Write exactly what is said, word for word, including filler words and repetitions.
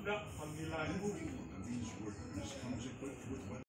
Enggak, panggilanku. Every one of these workers comes equipped with